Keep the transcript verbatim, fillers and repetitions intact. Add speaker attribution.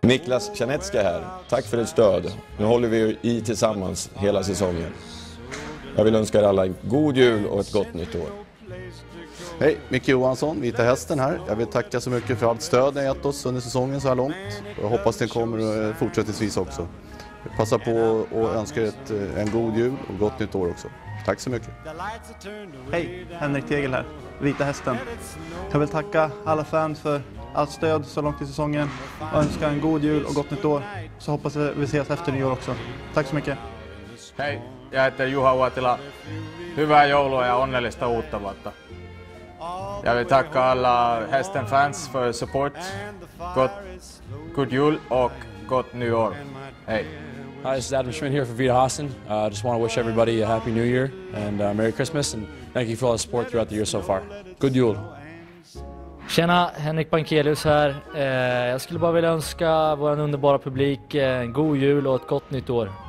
Speaker 1: Niklas Czarnecki här. Tack för ditt stöd. Nu håller vi i tillsammans hela säsongen. Jag vill önska er alla en god jul och ett gott nytt år.
Speaker 2: Hej, Micke Johansson, Vita Hästen här. Jag vill tacka så mycket för allt stöd ni gett oss under säsongen så här långt. Jag hoppas det kommer fortsättningsvis också. Passa på och önska er ett, en god jul och gott nytt år också. Tack så mycket.
Speaker 3: Hej, Henrik Tegel här, Vita Hästen. Jag vill tacka alla fans för allt stöd så långt i säsongen och önska en god jul och gott nytt år. Så hoppas vi ses efter nyår också. Tack så mycket.
Speaker 4: Hei, jag heter Juha Uotila. Hyvää joulua ja onnellista uutta vuotta. Jag vill tacka alla hästen-fans för support. Gott, god jul och gott nyår. Hej.
Speaker 5: Hi, this is Adam Schmidt here for Vita Hästen. I uh, just want to wish everybody a happy new year and uh, Merry Christmas, and thank you for all the support throughout the year so far. God jul!
Speaker 6: Tjena, Henrik Bankelius här. Eh, jag skulle bara vilja önska vår underbara publik en god jul och ett gott nytt år.